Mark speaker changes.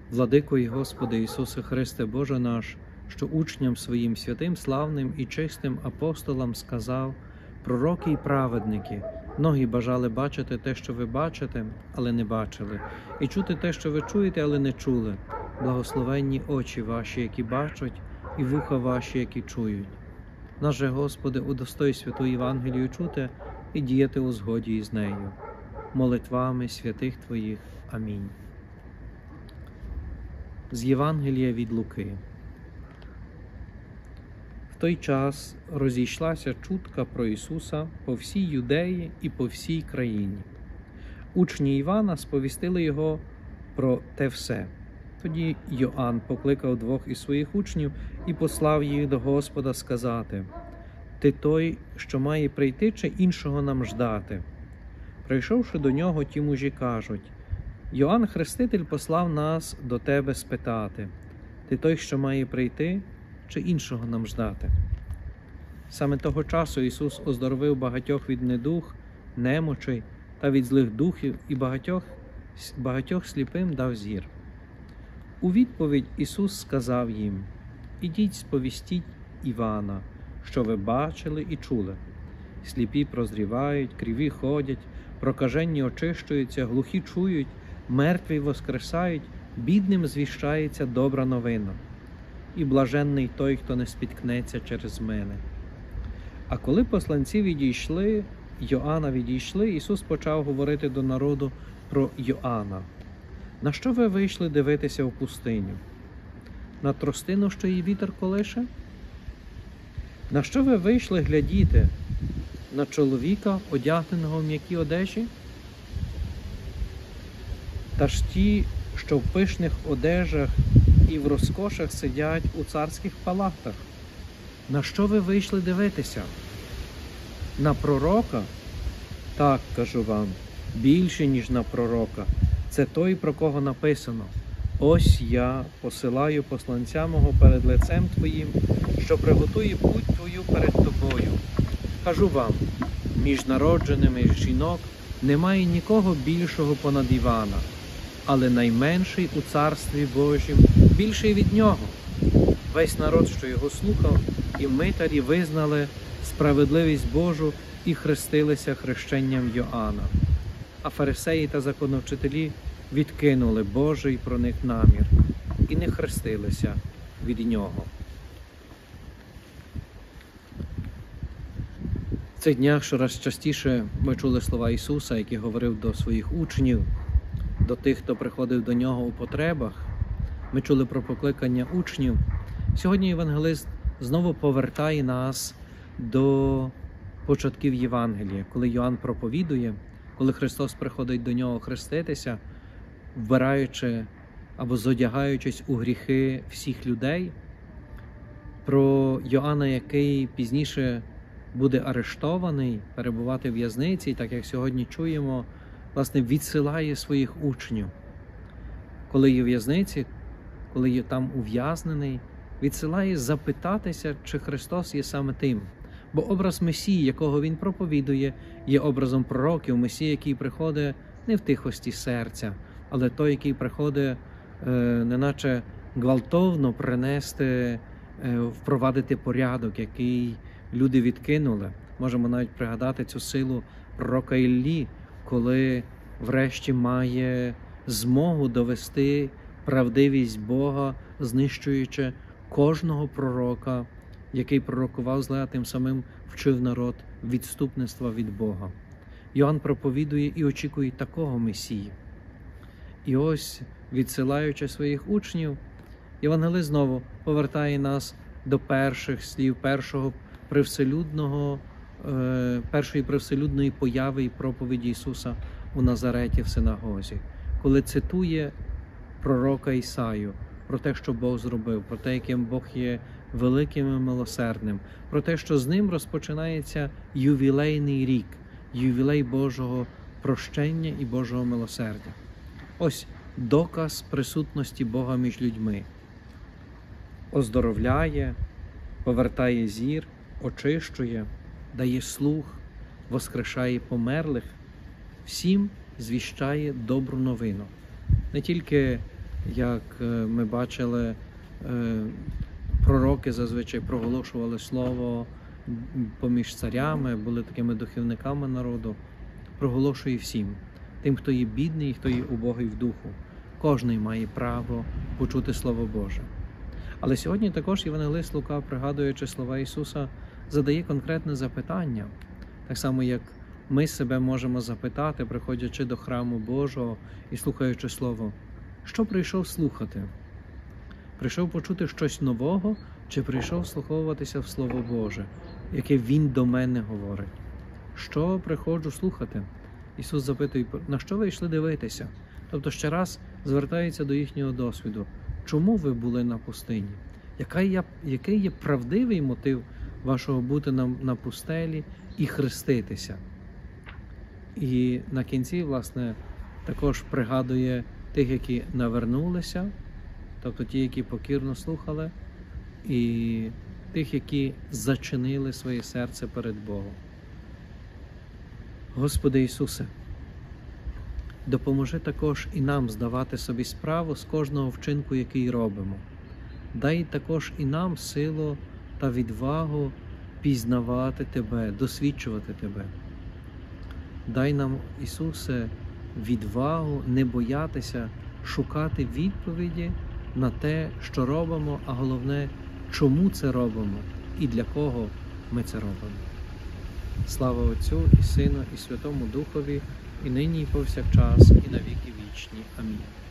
Speaker 1: Владико і Господи Ісусе Христе, Боже наш, що учням своїм святим, славним і чистим апостолам сказав: пророки і праведники, многі бажали бачити те, що ви бачите, але не бачили, і чути те, що ви чуєте, але не чули. Благословенні очі ваші, які бачать, і вуха ваші, які чують. Нас же, Господи, удостой святу Євангелію чути і діяти у згоді із нею. Молитвами святих Твоїх. Амінь. З Євангелія від Луки. В той час розійшлася чутка про Ісуса по всій Юдеї і по всій країні. Учні Івана сповістили Його про те все. Тоді Йоанн покликав двох із своїх учнів і послав їх до Господа сказати: «Ти той, що має прийти, чи іншого нам ждати?» Прийшовши до нього, ті мужі кажуть: «Йоанн Хреститель послав нас до тебе спитати: ти той, що має прийти, чи іншого нам ждати?» Саме того часу Ісус оздоровив багатьох від недуг, немочей та від злих духів, і багатьох сліпим дав зір. У відповідь Ісус сказав їм: «Ідіть, сповістіть Івана, що ви бачили і чули. Сліпі прозрівають, криві ходять, прокажені очищуються, глухі чують, мертві воскресають, бідним звіщається добра новина. І блаженний той, хто не спіткнеться через мене». А коли посланці Йоанна відійшли, Ісус почав говорити до народу про Йоанна: «На що ви вийшли дивитися в пустиню? На тростину, що її вітер колише? На що ви вийшли глядіти? На чоловіка, одягненого в м'які одежі? Та ж ті, що в пишних одежах і в розкошах сидять у царських палатах. На що ви вийшли дивитися? На пророка? Так, кажу вам, більше, ніж на пророка. Це той, про кого написано: «Ось я посилаю посланця мого перед лицем твоїм, що приготує путь твою перед тобою». Кажу вам, між народженими жінок немає нікого більшого понад Івана, але найменший у Царстві Божім більший від нього. Весь народ, що його слухав, і митарі визнали справедливість Божу і хрестилися хрещенням Йоанна. А фарисеї та законовчителі відкинули Божий про них намір і не хрестилися від нього. В цих днях щораз частіше ми чули слова Ісуса, який говорив до своїх учнів, до тих, хто приходив до Нього у потребах. Ми чули про покликання учнів. Сьогодні євангелист знову повертає нас до початків Євангелія, коли Йоанн проповідує, коли Христос приходить до нього хреститися, вбираючи або зодягаючись у гріхи всіх людей. Про Йоанна, який пізніше буде арештований, перебувати в в'язниці, так як сьогодні чуємо, власне, відсилає своїх учнів. Коли є в в'язниці, коли є там ув'язнений, відсилає запитатися, чи Христос є саме тим. Бо образ Месії, якого Він проповідує, є образом пророків, Месії, який приходить не в тихості серця, але той, який приходить неначе гвалтовно принести, впровадити порядок, який люди відкинули. Можемо навіть пригадати цю силу пророка Іллі, коли врешті має змогу довести правдивість Бога, знищуючи кожного пророка, який пророкував зле, а тим самим вчив народ відступництва від Бога. Йоанн проповідує і очікує такого Месії. І ось, відсилаючи своїх учнів, євангелист знову повертає нас до перших слів першої привселюдної появи і проповіді Ісуса у Назареті в синагозі, коли цитує пророка Ісаю про те, що Бог зробив, про те, яким Бог є великим і милосердним, про те, що з ним розпочинається ювілейний рік, ювілей Божого прощення і Божого милосердя. Ось доказ присутності Бога між людьми. Оздоровляє, повертає зір, очищує, дає слух, воскрешає померлих, всім звіщає добру новину. Не тільки як ми бачили, пророки зазвичай проголошували слово поміж царями, були такими духовниками народу. Проголошує всім, тим, хто є бідний і хто є убогий в духу. Кожний має право почути Слово Боже. Але сьогодні також євангелист Лука, пригадуючи слова Ісуса, задає конкретне запитання. Так само, як ми себе можемо запитати, приходячи до храму Божого і слухаючи Слово. Що прийшов слухати? Прийшов почути щось нового, чи прийшов вслуховуватися в Слово Боже, яке Він до мене говорить? Що приходжу слухати? Ісус запитує, на що ви йшли дивитися? Тобто ще раз звертається до їхнього досвіду. Чому ви були на пустині? Який є правдивий мотив вашого бути на пустелі і хреститися? І на кінці, власне, також пригадує тих, які навернулися, тобто ті, які покірно слухали, і тих, які зачинили своє серце перед Богом. Господи Ісусе, допоможи також і нам здавати собі справу з кожного вчинку, який робимо. Дай також і нам силу та відвагу пізнавати Тебе, досвідчувати Тебе. Дай нам, Ісусе, відвагу не боятися шукати відповіді на те, що робимо, а головне, чому це робимо і для кого ми це робимо. Слава Отцю і Сину і Святому Духові, і нині, і повсякчас, і на віки вічні. Амінь.